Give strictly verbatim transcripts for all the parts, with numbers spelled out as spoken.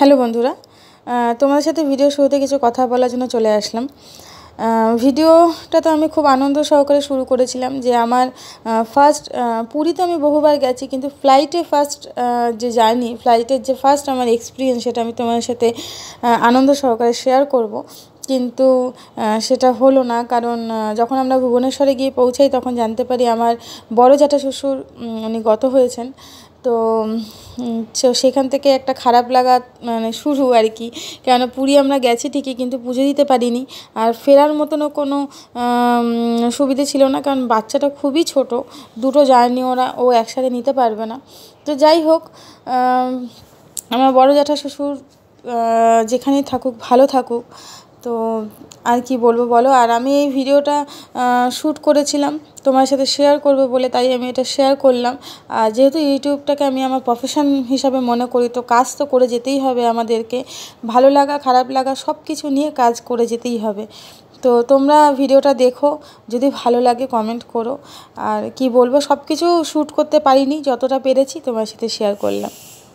Hello বন্ধুরা, তোমাদের সাথে ভিডিও শুরুতে কিছু কথা বলার জন্য চলে আসলাম। ভিডিওটা তো আমি খুব আনন্দ সহকারে শুরু করেছিলাম যে আমার ফার্স্ট পুরী তো আমি বহুবার গেছি, কিন্তু ফ্লাইটে ফার্স্ট যে জার্নি, ফ্লাইটের যে ফার্স্ট আমার এক্সপিরিয়েন্স, সেটা আমি তোমাদের সাথে আনন্দ সহকারে শেয়ার করব। কিন্তু সেটা হলো না, কারণ যখন আমরা ভুবনেশ্বরে গিয়ে পৌঁছাই তখন জানতে পারি আমার বড় জ্যাঠা শ্বশুর উনি গত হয়েছেন। তো সেখান থেকে একটা খারাপ লাগা মানে শুরু আর কি, কেন পুরী আমরা গেছি ঠিকই, কিন্তু পুজো দিতে পারিনি। আর ফেরার মতনও কোনো সুবিধে ছিল না, কারণ বাচ্চাটা খুবই ছোট, দুটো জার্নি ওরা ও একসাথে নিতে পারবে না। তো যাই হোক, আমার বড় জ্যাঠা শ্বশুর যেখানেই থাকুক ভালো থাকুক। তো আর কি বলবো বলো। আর আমি এই ভিডিওটা শ্যুট করেছিলাম তোমার সাথে শেয়ার করবে বলে, তাই আমি এটা শেয়ার করলাম। আর যেহেতু ইউটিউবটাকে আমি আমার প্রফেশন হিসাবে মনে করি, তো কাজ তো করে যেতেই হবে আমাদেরকে, ভালো লাগা খারাপ লাগা সব কিছু নিয়ে কাজ করে যেতেই হবে। তো তোমরা ভিডিওটা দেখো, যদি ভালো লাগে কমেন্ট করো। আর কি বলবো, সব কিছু শ্যুট করতে পারিনি, যতটা পেরেছি তোমার সাথে শেয়ার করলাম।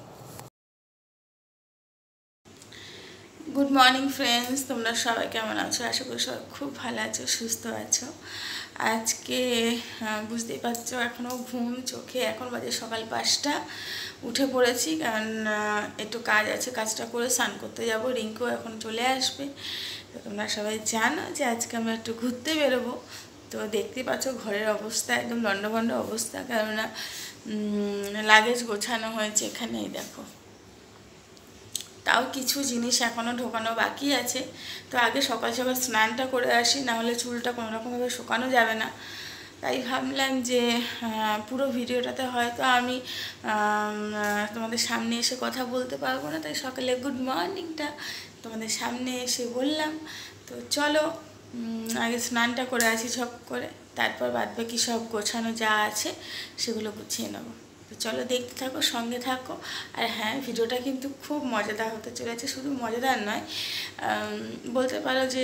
গুড মর্নিং ফ্রেন্ডস, তোমরা সবাই কেমন আছো? আশা করি সবাই খুব ভালো আছো, সুস্থ আছো। আজকে বুঝতেই পারছো এখনও ঘুম চোখে, এখন বাজে সকাল পাঁচটা। উঠে পড়েছি, কারণ একটু কাজ আছে, কাজটা করে স্নান করতে যাব। রিঙ্কু এখন চলে আসবে। তো তোমরা সবাই জানো যে আজকে আমরা একটু ঘুরতে বেরোবো। তো দেখতেই পাচ্ছ ঘরের অবস্থা একদম লন্ডভন্ড অবস্থা, কেননা লাগেজ গোছানো হয়েছে এখানেই দেখো। তাও কিছু জিনিস এখনও ঢোকানো বাকি আছে। তো আগে সকাল সকাল স্নানটা করে আসি, নাহলে চুলটা কোনোরকমভাবে শুকানো যাবে না। তাই ভাবলাম যে পুরো ভিডিওটাতে হয়তো আমি তোমাদের সামনে এসে কথা বলতে পারবো না, তাই সকালে গুড মর্নিংটা তোমাদের সামনে এসে বললাম। তো চলো আগে স্নানটা করে আসি ঝপ করে, তারপর বাদবাকি সব গোছানো যা আছে সেগুলো গুছিয়ে নেবো। তো চলো দেখতে থাকো, সঙ্গে থাকো। আর হ্যাঁ, ভিডিওটা কিন্তু খুব মজাদার হতে চলেছে। শুধু মজাদার নয়, বলতে পারো যে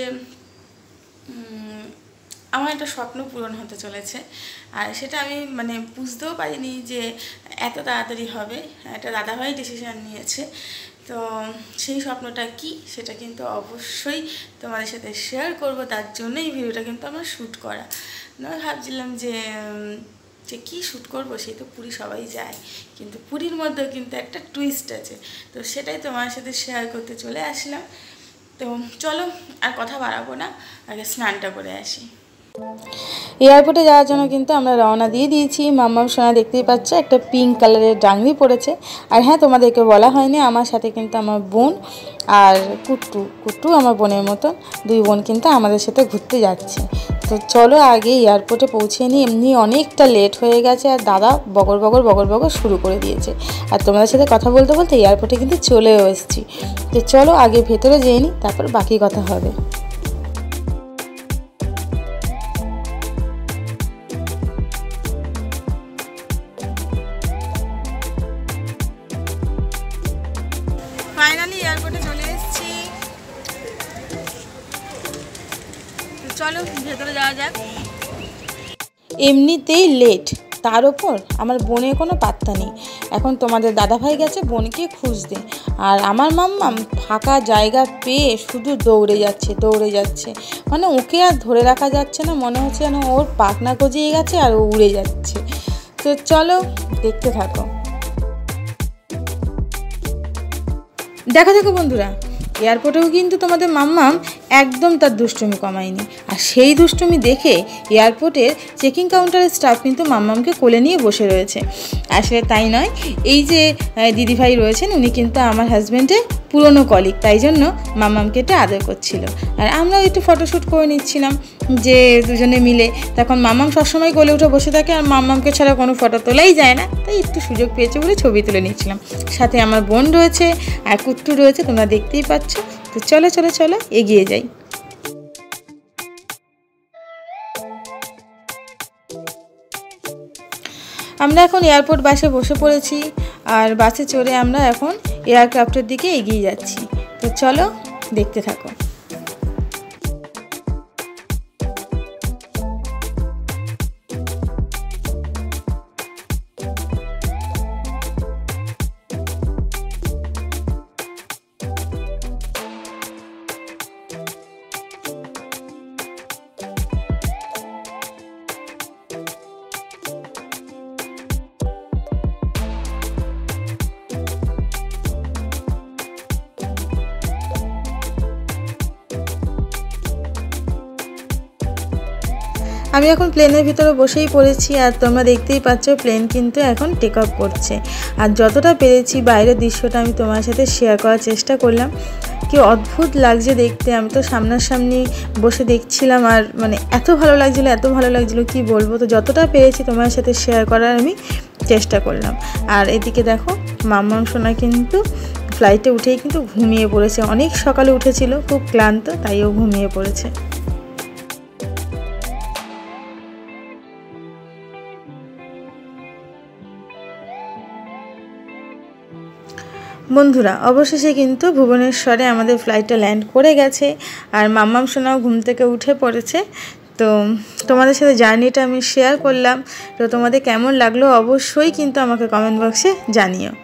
আমার একটা স্বপ্ন পূরণ হতে চলেছে। আর সেটা আমি মানে বুঝতেও পারিনি যে এত তাড়াতাড়ি হবে। একটা দাদাভাই ডিসিশান নিয়েছে। তো সেই স্বপ্নটা কি সেটা কিন্তু অবশ্যই তোমাদের সাথে শেয়ার করব, তার জন্যই ভিডিওটা কিন্তু আমার শ্যুট করা। নয় ভাবছিলাম যে যে কী শ্যুট করবো, সেই তো পুরী সবাই যায়, কিন্তু পুরীর মধ্যেও কিন্তু একটা টুইস্ট আছে। তো সেটাই তোমার সাথে শেয়ার করতে চলে আসলাম। তো চলো আর কথা বাড়াবো না, আগে স্নানটা করে আসি। এয়ারপোর্টে যাওয়ার জন্য কিন্তু আমরা রওনা দিয়ে দিয়েছি। মাম্মাম সোনা দেখতেই পাচ্ছ একটা পিঙ্ক কালারের ডাংরি পড়েছে। আর হ্যাঁ, তোমাদেরকে বলা হয়নি, আমার সাথে কিন্তু আমার বোন আর কুট্টু কুট্টু আমার বোনের মতন দুই বোন কিন্তু আমাদের সাথে ঘুরতে যাচ্ছে। তো চলো আগে এয়ারপোর্টে পৌঁছে নিই, এমনি অনেকটা লেট হয়ে গেছে। আর দাদা বগর বগর বগর বগর শুরু করে দিয়েছে। আর তোমাদের সাথে কথা বলতে বলতে এয়ারপোর্টে কিন্তু চলেও এসেছি। তো চলো আগে ভেতরে যেয়ে নিই, তারপর বাকি কথা হবে। ফাইনালি এয়ারপোর্টে চলে এসেছি। চলো ভেতরে যাওয়া যাক। এমনিতেই লেট, তার ওপর আমার বোনের কোনো পাত্তা নেই। এখন তোমাদের দাদাভাই গেছে বোনকে খুঁজতে, আর আমার মাম্মাম ফাঁকা জায়গা পেয়ে শুধু দৌড়ে যাচ্ছে দৌড়ে যাচ্ছে মানে ওকে আর ধরে রাখা যাচ্ছে না, মনে হচ্ছে যেন ওর পাখনা গজিয়ে গেছে আর ও উড়ে যাচ্ছে। তো চলো দেখতে থাকো। দেখো দেখো বন্ধুরা, এয়ারপোর্টেও কিন্তু তোমাদের মাম্মাম একদম তার দুষ্টুমি কমায়নি। আর সেই দুষ্টুমি দেখে এয়ারপোর্টের চেকিং কাউন্টারের স্টাফ কিন্তু মাম্মামকে কোলে নিয়ে বসে রয়েছে। আসলে তাই নয়, এই যে দিদিভাই রয়েছেন উনি কিন্তু আমার হাজব্যান্ডের পুরনো কলিগ, তাই জন্য মাম্মামকে একটু আদর করছিল। আর আমরাও একটু ফটোশ্যুট করে নিচ্ছিলাম যে দুজনে মিলে। তখন মাম্মাম সবসময় কোলে উঠে বসে থাকে, আর মাম্মামকে ছাড়া কোনো ফটো তোলাই যায় না, তাই একটু সুযোগ পেয়েছে বলে ছবি তুলে নিচ্ছিলাম। সাথে আমার বোন রয়েছে আর কুট্টু রয়েছে, তোমরা দেখতেই পাচ্ছ। তো চলো চলো চলো এগিয়ে যাই। আমরা এখন এয়ারপোর্ট বাসে বসে পড়েছি, আর বাসে চড়ে আমরা এখন এয়ারক্রাফটের দিকে এগিয়ে যাচ্ছি। তো চলো দেখতে থাকো। আমি এখন প্লেনের ভিতরে বসেই পড়েছি আর তোমরা দেখতেই পাচ্ছ প্লেন কিন্তু এখন টেক অফ করছে। আর যতটা পেরেছি বাইরের দৃশ্যটা আমি তোমার সাথে শেয়ার করার চেষ্টা করলাম। কি অদ্ভুত লাগছে দেখতে, আমি তো সামনাসামনি বসে দেখছিলাম আর মানে এত ভালো লাগছিলো এত ভালো লাগছিলো কি বলবো। তো যতটা পেরেছি তোমার সাথে শেয়ার করার আমি চেষ্টা করলাম। আর এদিকে দেখো মাম্মাম সোনা কিন্তু ফ্লাইটে উঠেই কিন্তু ঘুমিয়ে পড়েছে, অনেক সকালে উঠেছিল, খুব ক্লান্ত, তাই ও ঘুমিয়ে পড়েছে। বন্ধুরা অবশেষে কিন্তু ভুবনেশ্বরে আমাদের ফ্লাইটটা ল্যান্ড করে গেছে আর মাম্মাম সোনাও ঘুম থেকে উঠে পড়েছে। তো তোমাদের সাথে জার্নিটা আমি শেয়ার করলাম। তো তোমাদের কেমন লাগলো অবশ্যই কিন্তু আমাকে কমেন্ট বক্সে জানিও।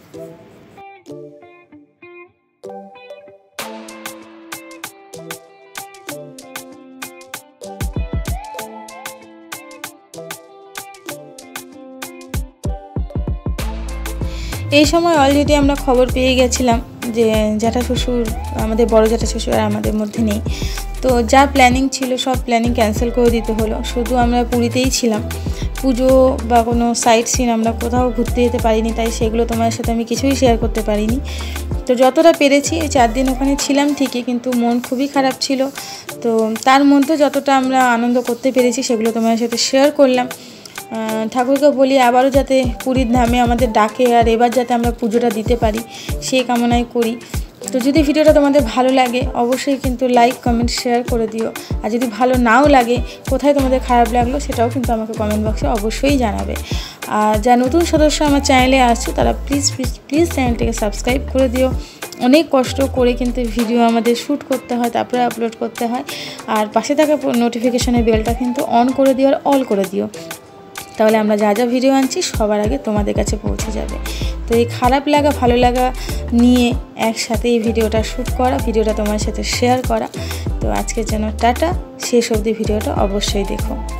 এই সময় অলরেডি আমরা খবর পেয়ে গেছিলাম যে জ্যাঠা শ্বশুর, আমাদের বড় জ্যাঠা শ্বশুর আর আমাদের মধ্যে নেই। তো যা প্ল্যানিং ছিল সব প্ল্যানিং ক্যান্সেল করে দিতে হলো। শুধু আমরা পুরীতেই ছিলাম, পুজো বা কোনো সাইট সিন আমরা কোথাও ঘুরতে যেতে পারিনি, তাই সেগুলো তোমার সাথে আমি কিছুই শেয়ার করতে পারিনি। তো যতটা পেরেছি এই চার দিন ওখানে ছিলাম ঠিকই, কিন্তু মন খুবই খারাপ ছিল। তো তার মধ্যে যতটা আমরা আনন্দ করতে পেরেছি সেগুলো তোমার সাথে শেয়ার করলাম। ঠাকুরকে বলি আবারও যাতে পুরীর ধামে আমাদের ডাকে আর এবার যাতে আমরা পুজোটা দিতে পারি সেই কামনাই করি। তো যদি ভিডিওটা তোমাদের ভালো লাগে অবশ্যই কিন্তু লাইক কমেন্ট শেয়ার করে দিও। আর যদি ভালো নাও লাগে, কোথায় তোমাদের খারাপ লাগলো সেটাও কিন্তু আমাকে কমেন্ট বক্সে অবশ্যই জানাবে। আর যা নতুন সদস্য আমার চ্যানেলে আসছে তারা প্লিজ প্লিজ প্লিজ চ্যানেলটিকে সাবস্ক্রাইব করে দিও। অনেক কষ্ট করে কিন্তু ভিডিও আমাদের শ্যুট করতে হয়, তারপরে আপলোড করতে হয়। আর পাশে থাকা নোটিফিকেশনের বেলটা কিন্তু অন করে দিও আর অল করে দিও, তাহলে আমরা যা যা ভিডিও আনছি সবার আগে তোমাদের কাছে পৌঁছে যাবে। তো এই খারাপ লাগা ভালো লাগা নিয়ে একসাথে এই ভিডিওটা শ্যুট করা, ভিডিওটা তোমার সাথে শেয়ার করা। তো আজকের জন্য টাটা, শেষ অবধি ভিডিওটা অবশ্যই দেখো।